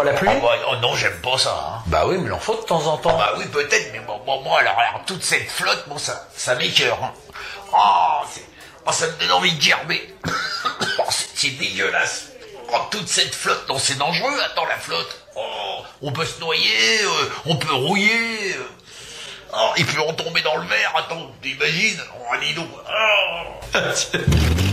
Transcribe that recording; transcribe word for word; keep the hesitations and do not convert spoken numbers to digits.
la pluie? Oh, bah, oh non, j'aime pas ça. Hein. Bah oui, mais il en faut de temps en temps. Oh, bah oui, peut-être, mais bon, bon, moi, alors, alors, toute cette flotte, bon, ça, ça m'écœure. Hein. Oh, oh, ça me donne envie de gerber. Oh, c'est dégueulasse. Oh, toute cette flotte, non, c'est dangereux. Attends, la flotte. Oh, on peut se noyer, euh, on peut rouiller. Euh. Oh, et puis on tomber dans le verre. Attends, t'imagines? Oh, dis donc. Oh.